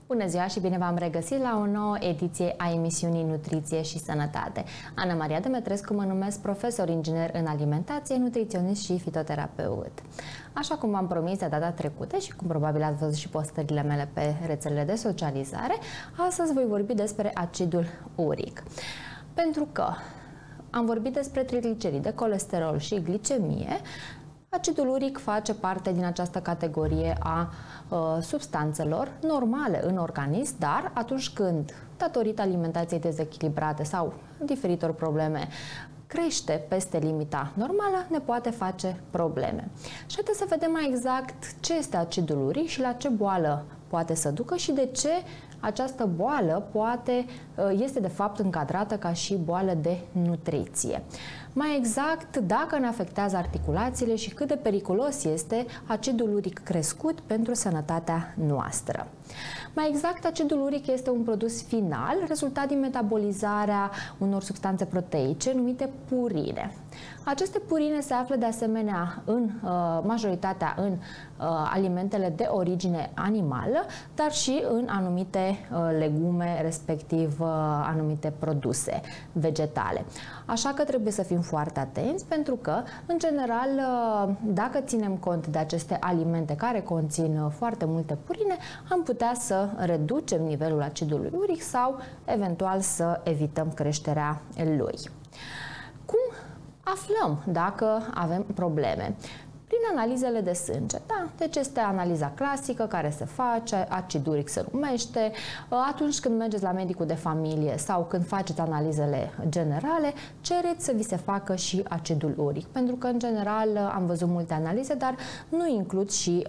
Bună ziua și bine v-am regăsit la o nouă ediție a emisiunii Nutriție și Sănătate. Ana Maria Demetrescu mă numesc, profesor inginer în alimentație, nutriționist și fitoterapeut. Așa cum v-am promis de data trecută și cum probabil ați văzut și postările mele pe rețelele de socializare, astăzi voi vorbi despre acidul uric. Pentru că am vorbit despre trigliceride, colesterol și glicemie, acidul uric face parte din această categorie a substanțelor normale în organism, dar atunci când, datorită alimentației dezechilibrate sau diferitor probleme, crește peste limita normală, ne poate face probleme. Și haideți să vedem mai exact ce este acidul uric și la ce boală poate să ducă și de ce această boală este de fapt încadrată ca și boală de nutriție. Mai exact, dacă ne afectează articulațiile și cât de periculos este acidul uric crescut pentru sănătatea noastră. Mai exact, acidul uric este un produs final rezultat din metabolizarea unor substanțe proteice numite purine. Aceste purine se află de asemenea în majoritatea în alimentele de origine animală, dar și în anumite legume, respectiv anumite produse vegetale. Așa că trebuie să fim foarte atenți, pentru că, în general, dacă ținem cont de aceste alimente care conțin foarte multe purine, am putea să reducem nivelul acidului uric sau eventual să evităm creșterea lui. Cum aflăm dacă avem probleme? Prin analizele de sânge, da? Deci este analiza clasică care se face, acid uric se numește. Atunci când mergeți la medicul de familie sau când faceți analizele generale, cereți să vi se facă și acidul uric, pentru că în general am văzut multe analize, dar nu includ și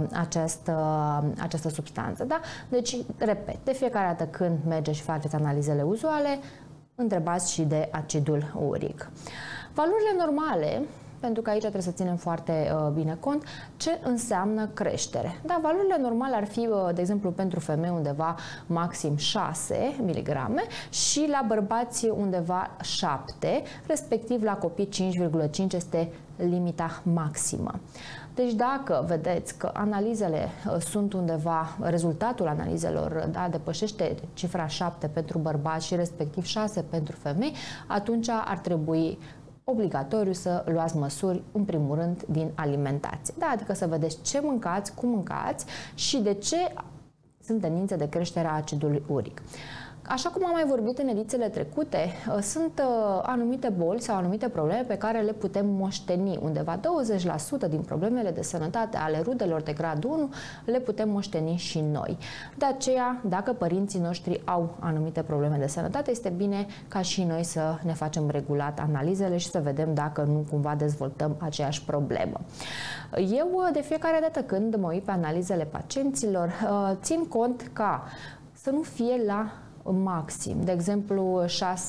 această substanță, da? Deci, repet, de fiecare dată când mergeți și faceți analizele uzuale, întrebați și de acidul uric. Valorile normale, pentru că aici trebuie să ținem foarte bine cont ce înseamnă creștere. Da, valorile normale ar fi, de exemplu, pentru femei undeva maxim 6 mg și la bărbați undeva 7, respectiv la copii 5,5 este limita maximă. Deci dacă vedeți că analizele sunt undeva, rezultatul analizelor depășește cifra 7 pentru bărbați și respectiv 6 pentru femei, atunci ar trebui obligatoriu să luați măsuri, în primul rând, din alimentație. Da, adică să vedeți ce mâncați, cum mâncați și de ce sunt tendințe de creștere a acidului uric. Așa cum am mai vorbit în edițiile trecute, sunt anumite boli sau anumite probleme pe care le putem moșteni. Undeva 20% din problemele de sănătate ale rudelor de grad 1 le putem moșteni și noi. De aceea, dacă părinții noștri au anumite probleme de sănătate, este bine ca și noi să ne facem regulat analizele și să vedem dacă nu cumva dezvoltăm aceeași problemă. Eu, de fiecare dată când mă uit pe analizele pacienților, țin cont ca să nu fie la maxim, de exemplu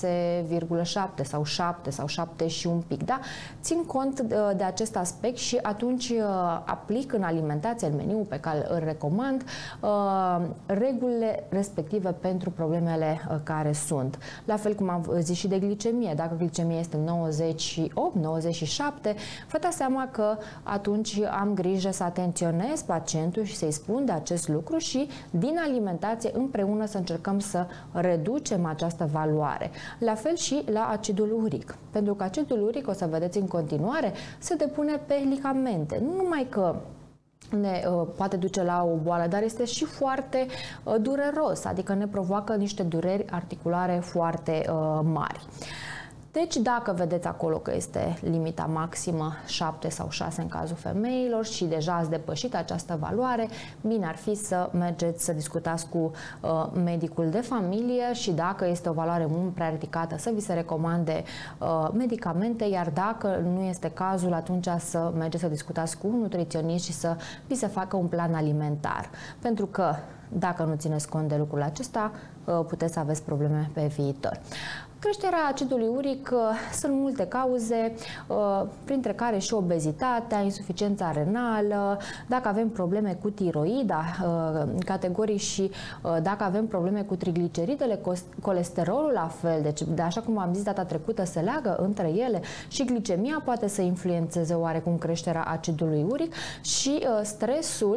6,7 sau 7 sau 7 și un pic, da? Țin cont de acest aspect și atunci aplic în alimentație, în meniu pe care îl recomand, regulile respective pentru problemele care sunt. La fel cum am zis și de glicemie, dacă glicemia este 98, 97, vă dați seama că atunci am grijă să atenționez pacientul și să-i spun de acest lucru și din alimentație împreună să încercăm să reducem această valoare. La fel și la acidul uric. Pentru că acidul uric, o să vedeți în continuare, se depune pe ligamente. Nu numai că ne poate duce la o boală, dar este și foarte dureros, adică ne provoacă niște dureri articulare foarte mari. Deci, dacă vedeți acolo că este limita maximă 7 sau 6 în cazul femeilor și deja ați depășit această valoare, bine ar fi să mergeți să discutați cu medicul de familie și dacă este o valoare mult prea ridicată să vi se recomande medicamente, iar dacă nu este cazul, atunci să mergeți să discutați cu un nutriționist și să vi se facă un plan alimentar. Pentru că dacă nu țineți cont de lucrul acesta, puteți să aveți probleme pe viitor. Creșterea acidului uric sunt multe cauze, printre care și obezitatea, insuficiența renală, dacă avem probleme cu tiroida, categorii și dacă avem probleme cu trigliceridele, colesterolul la fel, deci așa cum am zis data trecută, se leagă între ele și glicemia poate să influențeze oarecum creșterea acidului uric și stresul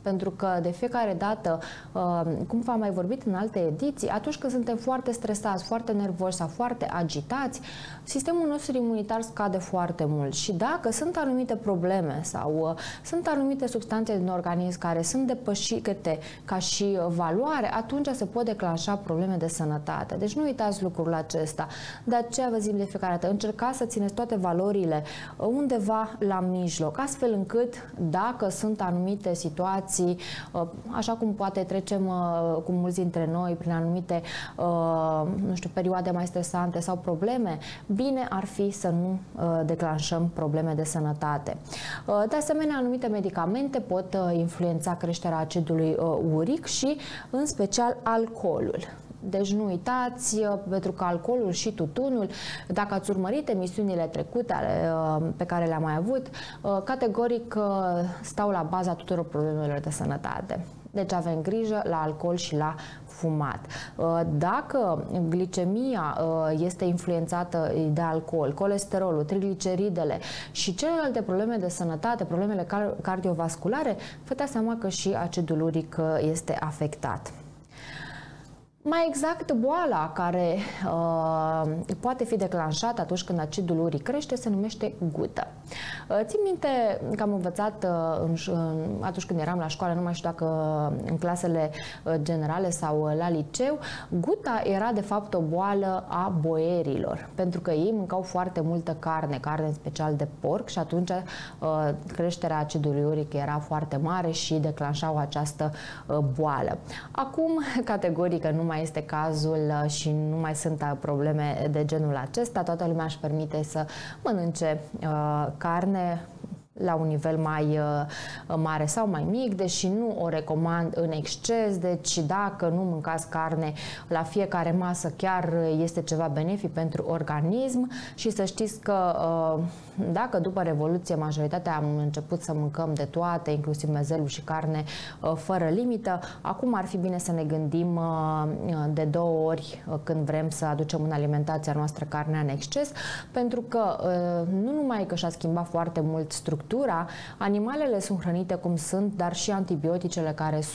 pentru că de fiecare dată, cum v-am mai vorbit în alte ediții, atunci când suntem foarte stresați, foarte nervoși sau foarte agitați, sistemul nostru imunitar scade foarte mult și dacă sunt anumite probleme sau sunt anumite substanțe din organism care sunt depășite ca și valoare, atunci se pot declanșa probleme de sănătate. Deci nu uitați lucrul acesta. De aceea vă zic de fiecare dată, încercați să țineți toate valorile undeva la mijloc, astfel încât dacă sunt anumite situații, așa cum poate trecem cu mulți dintre noi prin anumite, nu știu, perioade mai stresante sau probleme, bine ar fi să nu declanșăm probleme de sănătate. De asemenea, anumite medicamente pot influența creșterea acidului uric și, în special, alcoolul. Deci nu uitați, pentru că alcoolul și tutunul, dacă ați urmărit emisiunile trecute pe care le-am mai avut, categoric stau la baza tuturor problemelor de sănătate. Deci avem grijă la alcool și la fumat. Dacă glicemia este influențată de alcool, colesterolul, trigliceridele și celelalte probleme de sănătate, problemele cardiovasculare, vă dați seama că și acidul uric este afectat. Mai exact, boala care poate fi declanșată atunci când acidul uric crește se numește gută. Țin minte că am învățat atunci când eram la școală, nu mai știu dacă în clasele generale sau la liceu, guta era de fapt o boală a boierilor, pentru că ei mâncau foarte multă carne în special de porc și atunci creșterea acidului uric era foarte mare și declanșau această boală. Acum, categoric, nu mai este cazul și nu mai sunt probleme de genul acesta. Toată lumea își permite să mănânce carne la un nivel mai mare sau mai mic, deși nu o recomand în exces, deci dacă nu mâncați carne la fiecare masă, chiar este ceva benefic pentru organism și să știți că dacă după Revoluție majoritatea am început să mâncăm de toate, inclusiv mezelul și carne fără limită, acum ar fi bine să ne gândim de 2 ori când vrem să aducem în alimentația noastră carnea în exces, pentru că nu numai că și-a schimbat foarte mult structura, animalele sunt hrănite cum sunt, dar și antibioticele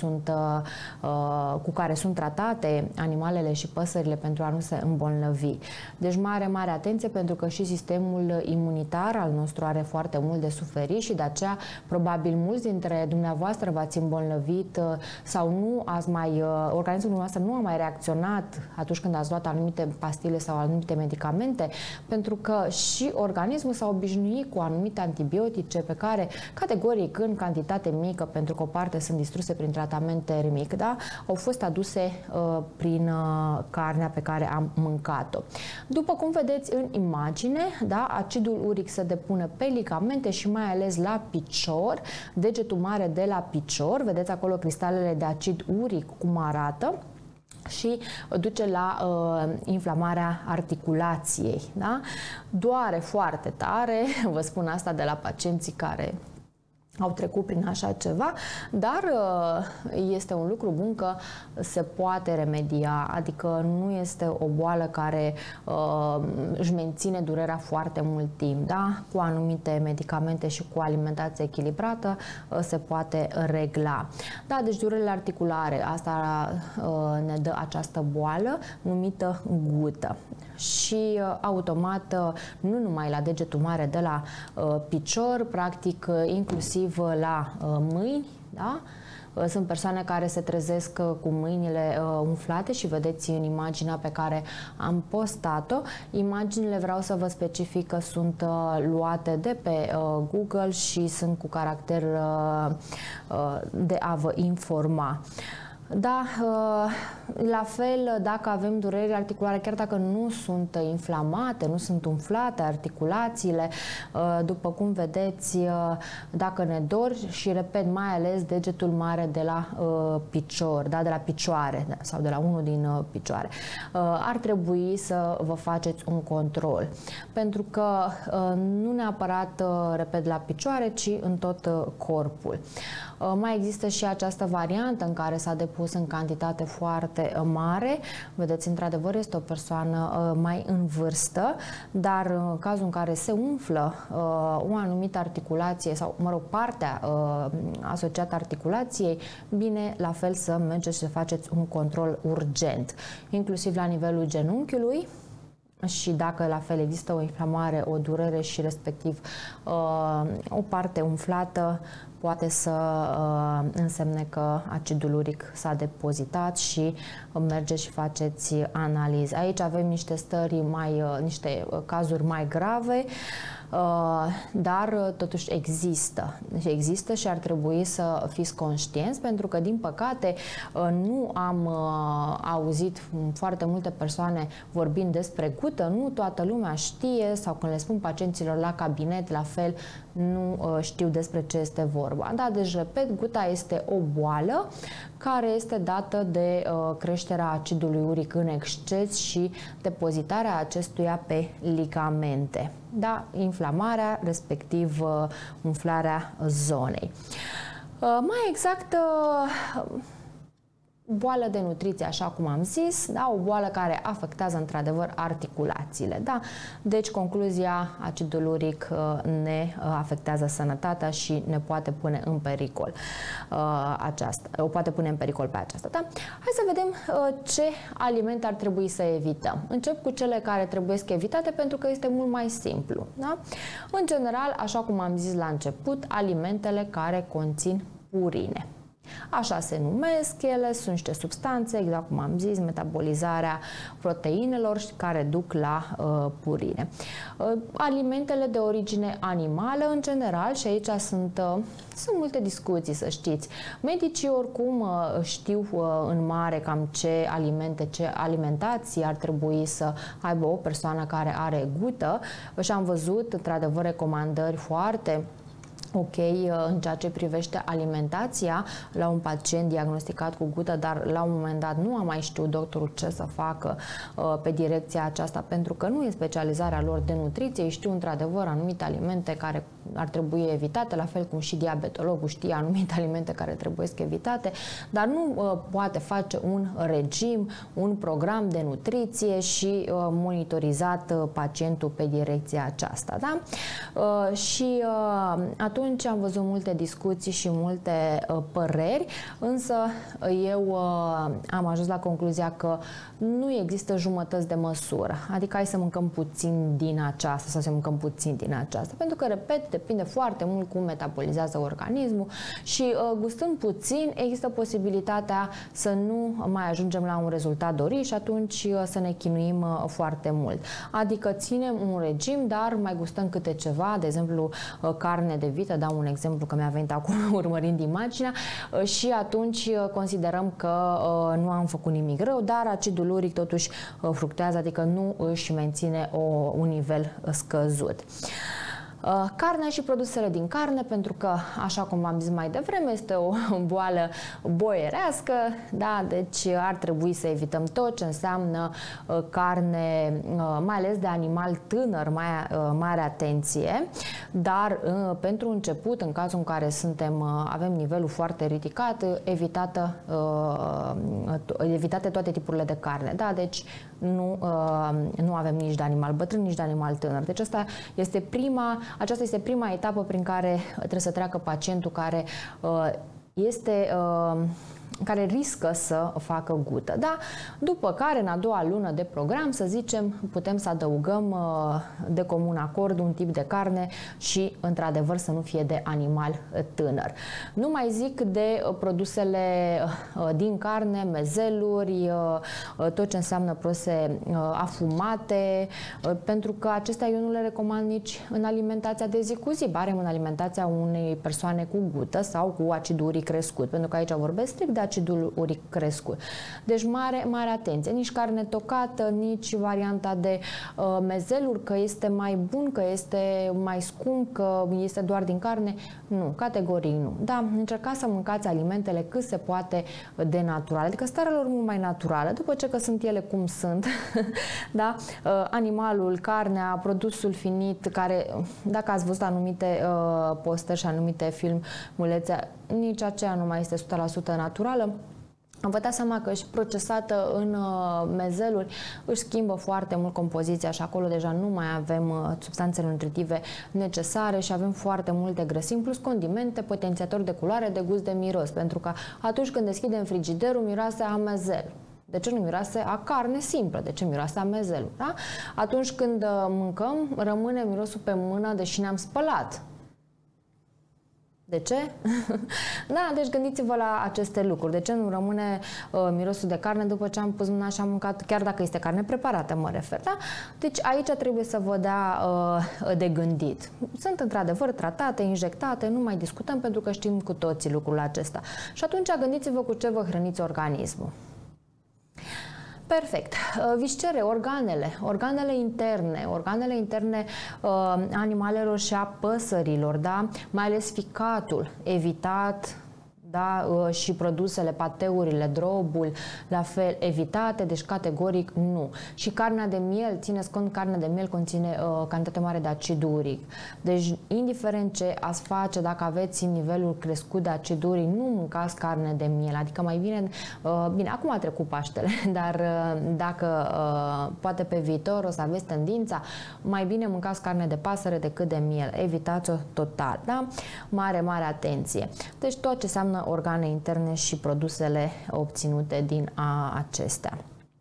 cu care sunt tratate animalele și păsările pentru a nu se îmbolnăvi. Deci mare atenție, pentru că și sistemul imunitar al nostru are foarte mult de suferit și de aceea probabil mulți dintre dumneavoastră v-ați îmbolnăvit sau nu ați mai, organismul dumneavoastră nu a mai reacționat atunci când ați luat anumite pastile sau anumite medicamente, pentru că și organismul s-a obișnuit cu anumite antibiotice pe care, categoric, în cantitate mică, pentru că o parte sunt distruse prin tratament termic, da? Au fost aduse prin carnea pe care am mâncat-o. După cum vedeți în imagine, da, acidul uric se depune pe ligamente și mai ales la picior, degetul mare de la picior, vedeți acolo cristalele de acid uric cum arată, și duce la inflamarea articulației. Da? Doare foarte tare, vă spun asta de la pacienții care au trecut prin așa ceva, dar este un lucru bun că se poate remedia, adică nu este o boală care își menține durerea foarte mult timp, da? Cu anumite medicamente și cu alimentație echilibrată se poate regla. Da, deci durerile articulare, asta ne dă această boală numită gută. Și automat, nu numai la degetul mare de la picior, practic inclusiv la mâini, da? Sunt persoane care se trezesc cu mâinile umflate și vedeți în imaginea pe care am postat-o. Imaginile, vreau să vă specific că sunt luate de pe Google și sunt cu caracter de a vă informa. Da, la fel, dacă avem dureri articulare, chiar dacă nu sunt inflamate, nu sunt umflate articulațiile, după cum vedeți, dacă ne dor și, repet, mai ales degetul mare de la picior, da, de la picioare sau de la unul din picioare, ar trebui să vă faceți un control. Pentru că nu neapărat, repet, la picioare, ci în tot corpul. Mai există și această variantă în care s-a depus în cantitate foarte mare. Vedeți, într-adevăr, este o persoană mai în vârstă, dar în cazul în care se umflă o anumită articulație sau, mă rog, partea asociată articulației, bine, la fel să mergeți și să faceți un control urgent, inclusiv la nivelul genunchiului. Și dacă la fel există o inflamare, o durere și respectiv o parte umflată, poate să însemne că acidul uric s-a depozitat și mergeți și faceți analize. Aici avem niște stări niște cazuri mai grave, dar totuși există și ar trebui să fiți conștienți, pentru că, din păcate, nu am auzit foarte multe persoane vorbind despre gută, nu toată lumea știe, sau când le spun pacienților la cabinet, la fel, nu știu despre ce este vorba. Da, deci, repet, guta este o boală care este dată de creșterea acidului uric în exces și depozitarea acestuia pe ligamente. Da, inflamarea, respectiv umflarea zonei. Mai exact, boală de nutriție, așa cum am zis, da, o boală care afectează într-adevăr articulațiile. Da? Deci, concluzia, acidul uric ne afectează sănătatea și ne poate pune în pericol o poate pune în pericol pe aceasta. Da? Hai să vedem ce alimente ar trebui să evităm. Încep cu cele care trebuie evitate, pentru că este mult mai simplu. Da? În general, așa cum am zis la început, alimentele care conțin purine. Așa se numesc ele, sunt niște substanțe, exact cum am zis, metabolizarea proteinelor care duc la purine. Alimentele de origine animală, în general, și aici sunt multe discuții, să știți. Medicii oricum știu în mare cam ce alimente, ce alimentații ar trebui să aibă o persoană care are gută și am văzut, într-adevăr, recomandări foarte ok în ceea ce privește alimentația la un pacient diagnosticat cu gută, dar la un moment dat nu a mai știut doctorul ce să facă pe direcția aceasta, pentru că nu e specializarea lor de nutriție, ei știu într-adevăr anumite alimente care ar trebui evitate, la fel cum și diabetologul știe anumite alimente care trebuie evitate, dar nu poate face un regim, un program de nutriție și monitorizat pacientul pe direcția aceasta. Da? Și atunci am văzut multe discuții și multe păreri, însă eu am ajuns la concluzia că nu există jumătăți de măsură, adică hai să mâncăm puțin din aceasta sau să mâncăm puțin din aceasta, pentru că, repet, depinde foarte mult cum metabolizează organismul și gustând puțin există posibilitatea să nu mai ajungem la un rezultat dorit și atunci să ne chinuim foarte mult. Adică ținem un regim, dar mai gustăm câte ceva, de exemplu carne de vită, dau un exemplu că mi-a venit acum urmărind imaginea, și atunci considerăm că nu am făcut nimic rău, dar acidul uric totuși fluctuează, adică nu își menține un nivel scăzut. Carnea și produsele din carne, pentru că, așa cum v-am zis mai devreme, este o boală boierească, da? Deci ar trebui să evităm tot ce înseamnă carne, mai ales de animal tânăr, mare atenție, dar pentru început, în cazul în care avem nivelul foarte ridicat, evitate toate tipurile de carne, da? Deci nu avem nici de animal bătrân, nici de animal tânăr. Deci aceasta este prima etapă prin care trebuie să treacă pacientul care riscă să facă gută. Da? După care, în a doua lună de program, să zicem, putem să adăugăm de comun acord un tip de carne și, într-adevăr, să nu fie de animal tânăr. Nu mai zic de produsele din carne, mezeluri, tot ce înseamnă produse afumate, pentru că acestea eu nu le recomand nici în alimentația de zi cu zi, barem în alimentația unei persoane cu gută sau cu acid uric crescut, pentru că aici vorbesc strict de acidul uric crescut. Deci mare atenție. Nici carne tocată, nici varianta de mezeluri, că este mai bun, că este mai scump, că este doar din carne. Nu, categoric nu. Da, încercați să mâncați alimentele cât se poate de naturale, adică starea lor mult mai naturală, după ce că sunt ele cum sunt, da? Animalul, carnea, produsul finit, care, dacă ați văzut anumite postări și anumite filmulețe, nici aceea nu mai este 100% naturală. Vă dați seama că și procesată în mezeluri își schimbă foarte mult compoziția și acolo deja nu mai avem substanțele nutritive necesare și avem foarte multe grăsimi, plus condimente, potențiatori de culoare, de gust, de miros, pentru că atunci când deschidem frigiderul miroase a mezel. De ce nu miroase a carne simplă? De ce miroase a mezelul? Da? Atunci când mâncăm, rămâne mirosul pe mână, deși ne-am spălat. De ce? Da, deci gândiți-vă la aceste lucruri. De ce nu rămâne mirosul de carne după ce am pus mâna și am mâncat, chiar dacă este carne preparată, mă refer, da? Deci aici trebuie să vă dea de gândit. Sunt într-adevăr tratate, injectate, nu mai discutăm pentru că știm cu toții lucrul acesta. Și atunci gândiți-vă cu ce vă hrăniți organismul. Perfect. Viscere, organele interne animalelor și a păsărilor, da? Mai ales ficatul, evitat, da? Și produsele, pateurile, drobul, la fel, evitate, deci categoric nu. Și carnea de miel, țineți cont, carnea de miel conține cantitate mare de acid uric. Deci, indiferent ce ați face, dacă aveți nivelul crescut de acid uric, nu mâncați carne de miel. Adică mai bine, bine, acum a trecut Paștele, dar dacă poate pe viitor o să aveți tendința, mai bine mâncați carne de pasăre decât de miel. Evitați-o total, da? Mare atenție. Deci tot ce înseamnă organe interne și produsele obținute din acestea.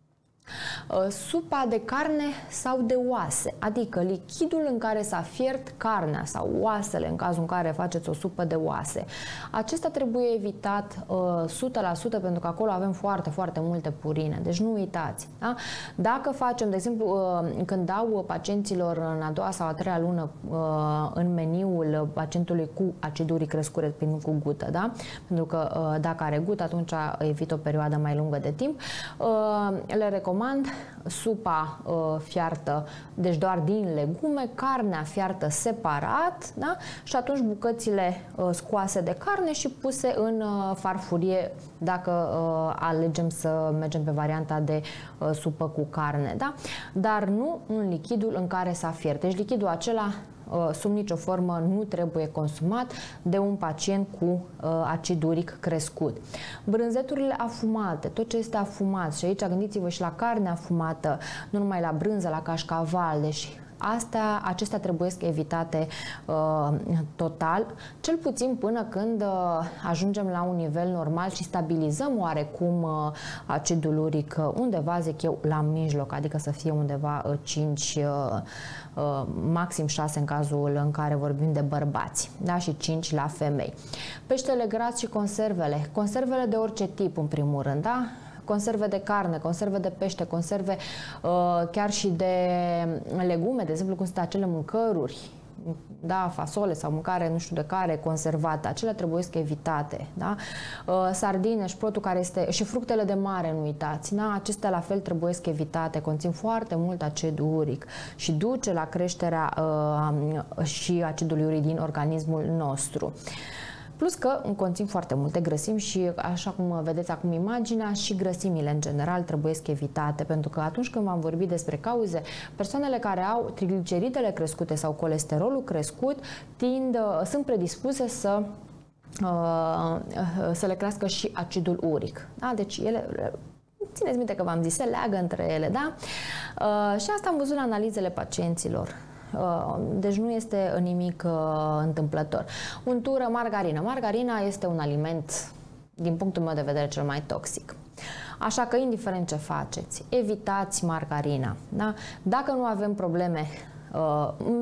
Supa de carne sau de oase, adică lichidul în care s-a fiert carnea sau oasele, în cazul în care faceți o supă de oase. Acesta trebuie evitat 100% pentru că acolo avem foarte multe purine, deci nu uitați. Da? Dacă facem, de exemplu, când dau pacienților în a doua sau a treia lună în meniul pacientului cu acid uric crescut, resping cu gută, da? Pentru că dacă are gută, atunci evit o perioadă mai lungă de timp, le recomand supa fiartă, deci doar din legume, carnea fiartă separat, da? Și atunci bucățile scoase de carne și puse în farfurie dacă alegem să mergem pe varianta de supă cu carne, da? Dar nu în lichidul în care s-a fiert. Deci lichidul acela sub nicio formă nu trebuie consumat de un pacient cu acid uric crescut. Brânzeturile afumate, tot ce este afumat, și aici gândiți-vă și la carne afumată, nu numai la brânză, la cașcaval, deci acestea trebuie evitate total, cel puțin până când ajungem la un nivel normal și stabilizăm oarecum acidul uric undeva, zic eu, la mijloc, adică să fie undeva 5, maxim 6 în cazul în care vorbim de bărbați, da? Și 5 la femei. Peștele gras și conservele de orice tip în primul rând, da? Conserve de carne, conserve de pește, conserve chiar și de legume, de exemplu cum sunt acele mâncăruri, da, fasole sau mâncare nu știu de care conservată, acelea trebuie evitate, da? Sardine, șprotul care este și fructele de mare, nu uitați, da? Acestea la fel trebuie evitate, conțin foarte mult acid uric și duce la creșterea și acidului uric din organismul nostru. Plus că conțin foarte multe grăsimi și, așa cum vedeți acum imaginea, și grăsimile în general trebuie evitate, pentru că atunci când v-am vorbit despre cauze, persoanele care au trigliceridele crescute sau colesterolul crescut sunt predispuse să le crească și acidul uric. Da? Deci ele, țineți minte că v-am zis, se leagă între ele, da? Și asta am văzut la analizele pacienților. Deci nu este nimic întâmplător. Untură, margarină. Margarina este un aliment, din punctul meu de vedere, cel mai toxic. Așa că, indiferent ce faceți, evitați margarina. Da? Dacă nu avem probleme,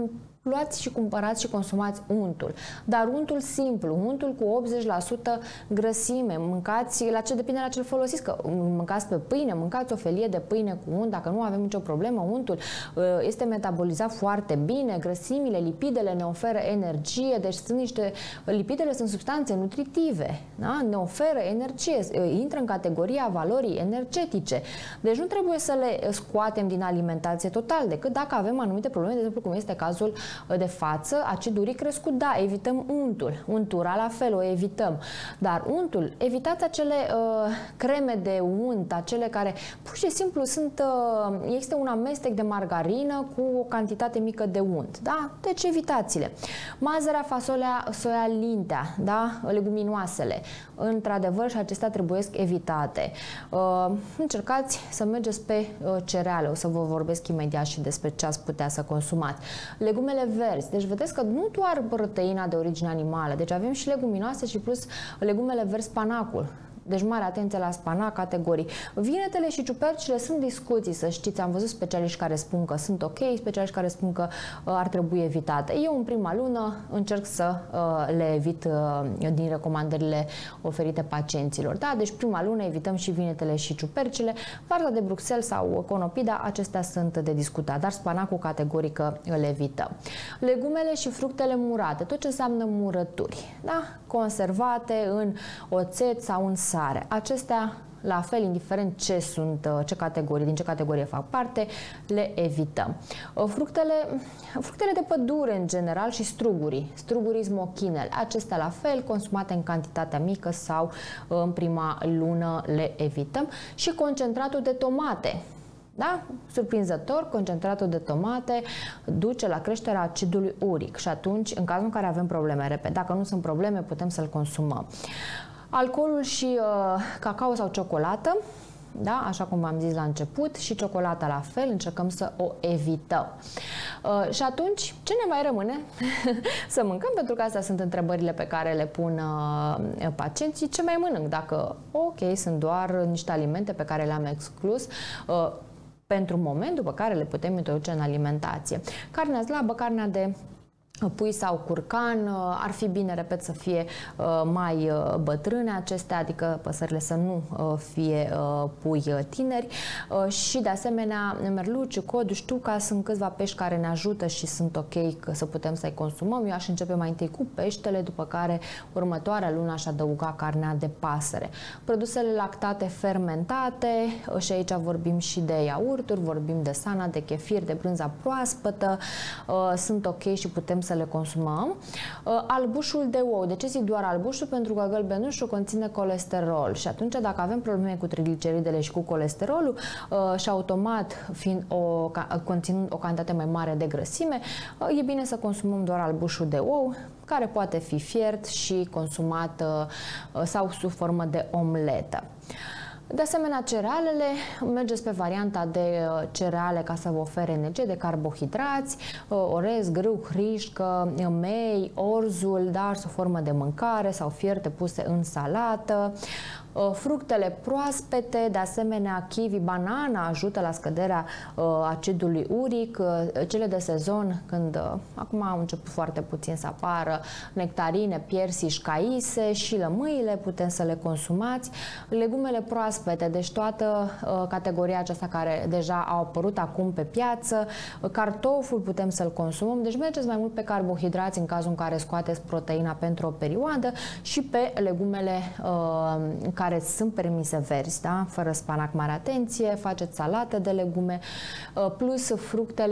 luați și cumpărați și consumați untul. Dar untul simplu, untul cu 80% grăsime, mâncați, la ce depinde la ce-l folosiți, că mâncați pe pâine, mâncați o felie de pâine cu unt, dacă nu avem nicio problemă, untul este metabolizat foarte bine, grăsimile, lipidele ne oferă energie, deci sunt niște, lipidele sunt substanțe nutritive, da? Ne oferă energie, intră în categoria valorii energetice. Deci nu trebuie să le scoatem din alimentație total, decât dacă avem anumite probleme, de exemplu cum este cazul de față, acid uric crescut, da, evităm untul. Untura la fel, o evităm. Dar untul, evitați acele creme de unt, acele care pur și simplu sunt, este un amestec de margarină cu o cantitate mică de unt, da? Deci evitați-le. Mazărea, fasolea, soia, lintea, da? Leguminoasele. Într-adevăr și acestea trebuie evitate. Încercați să mergeți pe cereale, o să vă vorbesc imediat și despre ce ați putea să consumați. Legumele verzi, deci vedeți că nu doar proteina de origine animală, deci avem și leguminoase și plus legumele verzi, spanacul. Deci mare atenție la spanac, categorii. Vinetele și ciupercile sunt discuții, să știți. Am văzut specialiști care spun că sunt ok, specialiști care spun că ar trebui evitate. Eu în prima lună încerc să le evit din recomandările oferite pacienților. Da? Deci prima lună evităm și vinetele și ciupercile. Varza de Bruxelles sau conopida, acestea sunt de discutat, dar spanacul categorică le evităm. Legumele și fructele murate, tot ce înseamnă murături, da? Conservate în oțet sau în sare. Acestea, la fel, indiferent ce sunt, din ce categorie fac parte, le evităm. Fructele de pădure, în general, și strugurii smochinele, acestea la fel, consumate în cantitatea mică sau în prima lună le evităm. Și concentratul de tomate. Da? Surprinzător, concentratul de tomate duce la creșterea acidului uric și atunci, în cazul în care avem probleme, repet, dacă nu sunt probleme, putem să-l consumăm. Alcoolul și cacao sau ciocolată, da? Așa cum v-am zis la început, și ciocolata la fel, încercăm să o evităm. Și atunci, ce ne mai rămâne? Să mâncăm, pentru că astea sunt întrebările pe care le pun pacienții. Ce mai mănânc? Dacă, ok, sunt doar niște alimente pe care le-am exclus, pentru moment, după care le putem introduce în alimentație. Carnea slabă, carnea de pui sau curcan, ar fi bine, repet, să fie mai bătrâne acestea, adică păsările să nu fie pui tineri și de asemenea merluci, cod, ștuca sunt câțiva pești care ne ajută și sunt ok să putem să-i consumăm. Eu aș începe mai întâi cu peștele, după care următoarea lună aș adăuga carnea de pasăre. Produsele lactate fermentate, și aici vorbim și de iaurturi, vorbim de sana, de chefir, de brânza proaspătă, sunt ok și putem să le consumăm. Albușul de ou. De ce zic doar albușul? Pentru că gălbenușul conține colesterol și atunci dacă avem probleme cu trigliceridele și cu colesterolul și automat conținând o cantitate mai mare de grăsime, e bine să consumăm doar albușul de ou, care poate fi fiert și consumat sau sub formă de omletă. De asemenea, cerealele, mergeți pe varianta de cereale ca să vă ofere energie, de carbohidrați, orez, grâu, hrișcă, mei, orzul, dar sub formă de mâncare sau fierte puse în salată. Fructele proaspete, de asemenea kiwi, banana ajută la scăderea acidului uric, cele de sezon, când acum au început foarte puțin să apară, nectarine, piersici, caise și lămâile, putem să le consumați. Legumele proaspete, deci toată categoria aceasta care deja au apărut acum pe piață, cartoful putem să-l consumăm, deci mergeți mai mult pe carbohidrați în cazul în care scoateți proteina pentru o perioadă și pe legumele care sunt permise verzi, da? Fără spanac, mare atenție, faceți salată de legume, plus fructele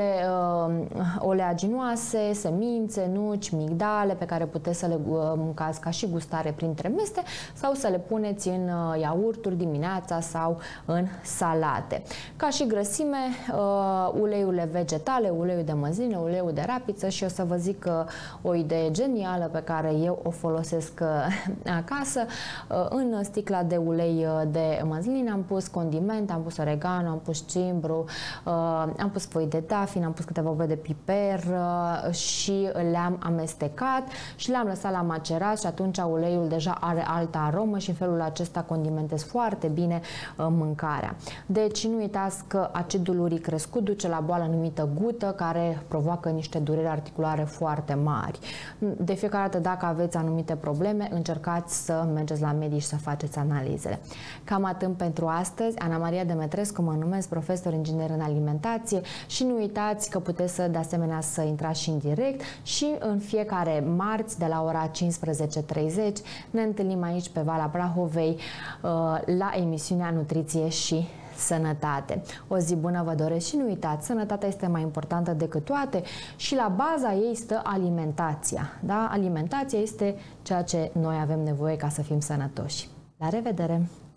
oleaginoase, semințe, nuci, migdale, pe care puteți să le mâncați ca și gustare printre meste sau să le puneți în iaurturi dimineața sau în salate. Ca și grăsime, uleiurile vegetale, uleiul de măsline, uleiul de rapiță și o să vă zic o idee genială pe care eu o folosesc acasă. În sticla de ulei de măsline am pus condiment, am pus oregano, am pus cimbru, am pus foi de dafin, am pus câteva băi de piper și le-am amestecat și le-am lăsat la macerat și atunci uleiul deja are altă aromă și în felul acesta condimentez foarte bine bine mâncarea. Deci nu uitați că acidul uric crescut duce la boala numită gută, care provoacă niște dureri articulare foarte mari. De fiecare dată, dacă aveți anumite probleme, încercați să mergeți la medici și să faceți analizele. Cam atât pentru astăzi. Ana Maria Demetrescu mă numesc, profesor inginer în alimentație, și nu uitați că puteți de asemenea să intrați și în direct și în fiecare marți de la ora 15:30 ne întâlnim aici pe Valea Prahovei la emisiunea Nutriție și Sănătate. O zi bună vă doresc și nu uitați, sănătatea este mai importantă decât toate și la baza ei stă alimentația. Da? Alimentația este ceea ce noi avem nevoie ca să fim sănătoși. La revedere!